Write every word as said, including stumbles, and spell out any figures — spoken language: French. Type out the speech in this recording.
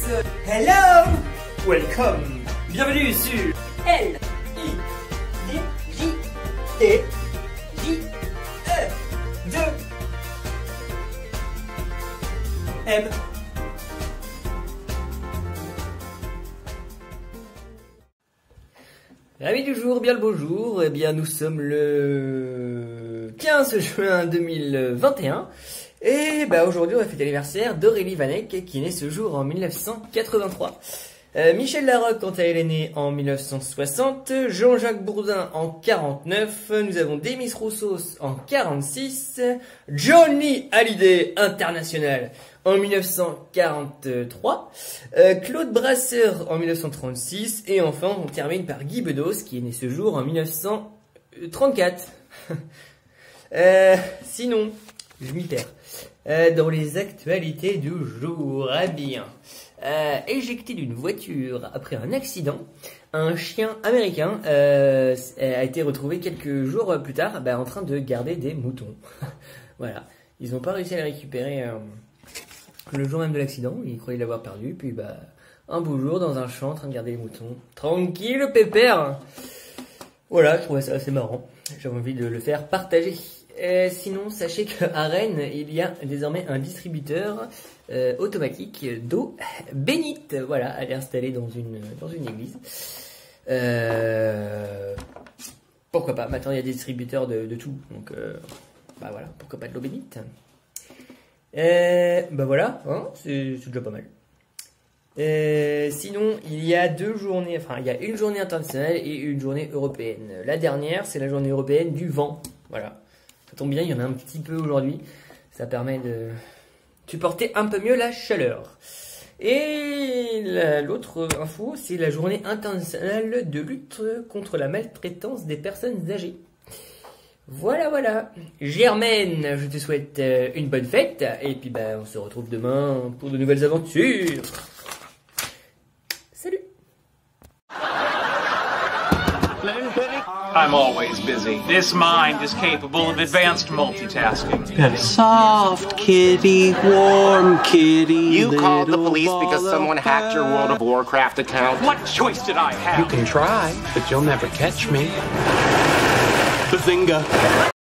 Hello! Welcome! Bienvenue sur L I D J T J E deux M. Amis du jour, bien le beau jour, eh bien nous sommes le quinze juin deux mille vingt et un et bah aujourd'hui on va fêter l'anniversaire d'Aurélie Vanek qui est née ce jour en mille neuf cent quatre-vingt-trois. Euh, Michel Larocque quant à elle est né en mille neuf cent soixante, Jean-Jacques Bourdin en quarante-neuf, nous avons Demis Roussos en quarante-six, Johnny Hallyday international en mille neuf cent quarante-trois, euh, Claude Brasseur en mille neuf cent trente-six et enfin on termine par Guy Bedos qui est né ce jour en mille neuf cent trente-quatre. euh, sinon, je m'y perds. Euh, dans les actualités du jour, ah bien, euh, éjecté d'une voiture après un accident, un chien américain euh, a été retrouvé quelques jours plus tard bah, en train de garder des moutons. Voilà, ils n'ont pas réussi à le récupérer euh, le jour même de l'accident, ils croyaient l'avoir perdu, puis bah un beau jour dans un champ en train de garder les moutons. Tranquille, pépère. Voilà, je trouvais ça assez marrant, j'avais envie de le faire partager. Euh, sinon, sachez qu'à Rennes, il y a désormais un distributeur euh, automatique d'eau bénite. Voilà, elle est installée dans une, dans une église. Euh, pourquoi pas? Maintenant, il y a des distributeurs de, de tout. Donc, euh, bah voilà, pourquoi pas de l'eau bénite? euh, Bah voilà, hein, c'est déjà pas mal. Euh, sinon, il y a deux journées, enfin, il y a une journée internationale et une journée européenne. La dernière, c'est la journée européenne du vent. Voilà. Ça tombe bien, il y en a un petit peu aujourd'hui. Ça permet de supporter un peu mieux la chaleur. Et l'autre info, c'est la journée internationale de lutte contre la maltraitance des personnes âgées. Voilà, voilà. Germaine, je te souhaite une bonne fête. Et puis, bah, on se retrouve demain pour de nouvelles aventures. Salut. I'm always busy. This mind is capable of advanced multitasking. Soft kitty, warm kitty. You called the police because someone hacked your World of Warcraft account? What choice did I have? You can try, but you'll never catch me. Bazinga.